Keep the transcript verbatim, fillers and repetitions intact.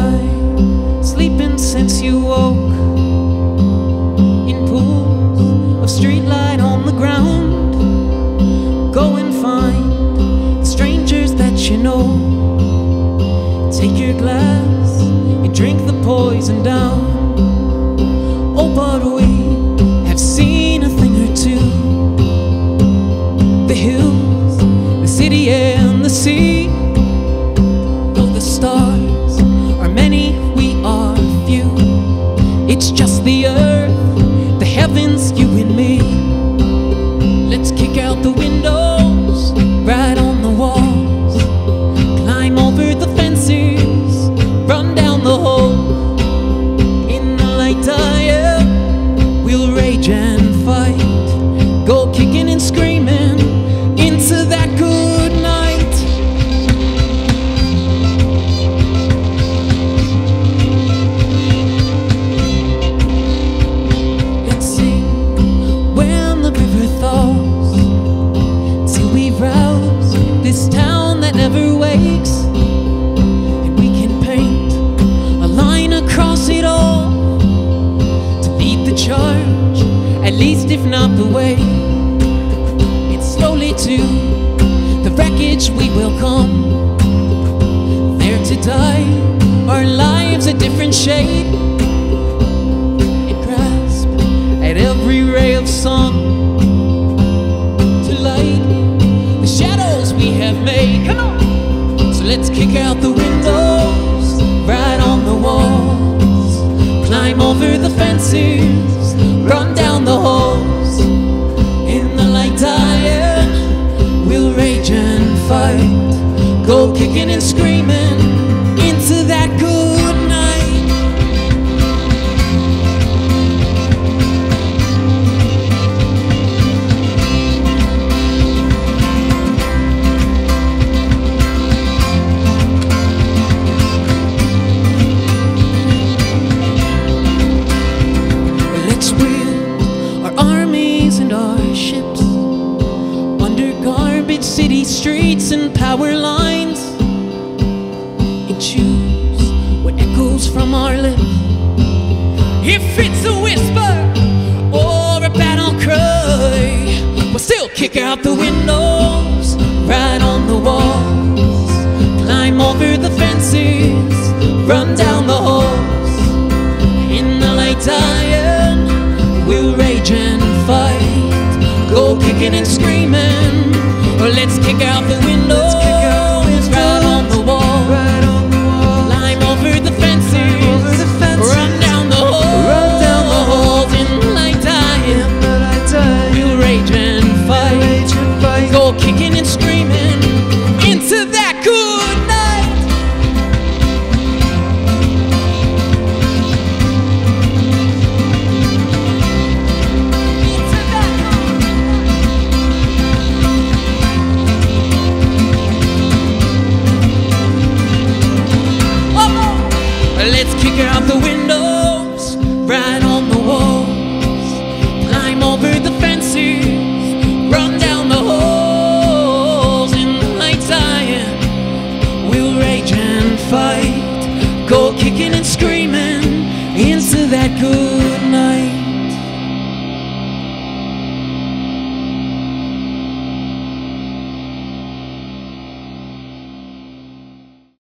night, sleeping since you woke, in pools of streetlight on the ground. Go and find strangers that you know. Take your glass and drink the poison down. Oh, but we have seen a thing or two. The hills, the city and the sea. Though the stars are many, we are few. It's just the earth, the heavens, you and me. Let's kick out the windows, right on the walls, climb over the fences, run down the hall. In the light tire, we'll rage and fight, go kicking and screaming into that good night. Let's sing when the river thaws, till we rouse this town that never wakes, and we can paint a line across it all to lead the charge, at least if not the way. It's slowly to the wreckage we will come, there to die, our lives a different shade, and grasp at every ray of sun to light the shadows we have made. Come on! So let's kick out the windows, right on the walls, climb over the fences, run down the halls. In the light tire, we'll rage and fight, go kicking and screaming into that good night. Let's wheel our armies and our ships under garbage city streets and power lines, and choose what echoes from our lips. If it's a whisper or a battle cry, we'll still kick out the windows, right on the walls, climb over the fences, run down the halls. In the light iron, we'll rage and fight, go kicking and screaming. Or let's kick out the windows, right on the wall, Right on the wall, climb over the fences, over the fences, run down the halls, run down the halls. in the light time, in the light time, we'll rage and fight, rage and fight, go kicking and screaming into that good night. Into that good night. One more. Let's kick out the windows, right on the walls, climb over the fences, run down the halls. In the light iron, we'll rage and fight, go kicking and screaming into that good